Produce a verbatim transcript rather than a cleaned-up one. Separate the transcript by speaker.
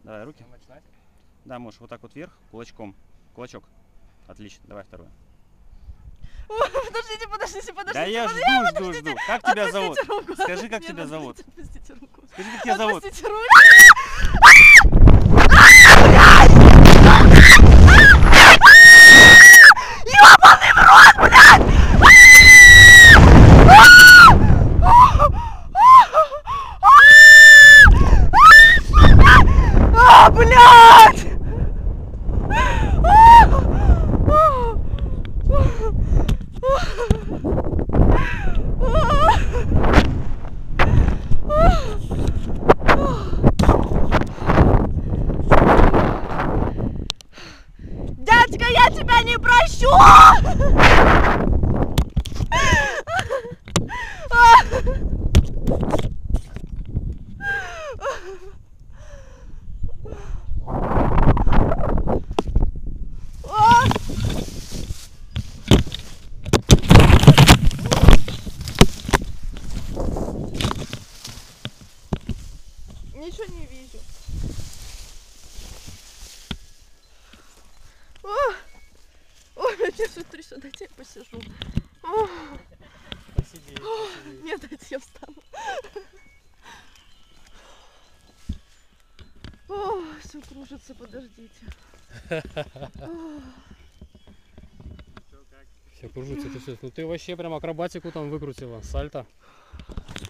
Speaker 1: Давай руки. Да, можешь вот так вот вверх, кулачком. Кулачок. Отлично. Давай второе.
Speaker 2: Подождите, подождите, подождите.
Speaker 1: Да я жду, жду, жду. Как тебя зовут? Скажи, как тебя зовут.
Speaker 2: Отпустите руку.
Speaker 1: Скажи, как тебя зовут.
Speaker 2: Отпустите руку. Ёбаный в рот, блядь! А, блядь! Дядька, я тебя не прощу! Ничего не вижу. О, ой, я смотри, сюда я посижу. О,
Speaker 3: Посиди,
Speaker 2: о,
Speaker 3: посиди.
Speaker 2: нет, дайте я встану. О, все кружится, подождите.
Speaker 3: Все кружится, ты все. Ну ты вообще прям акробатику там выкрутила, сальто.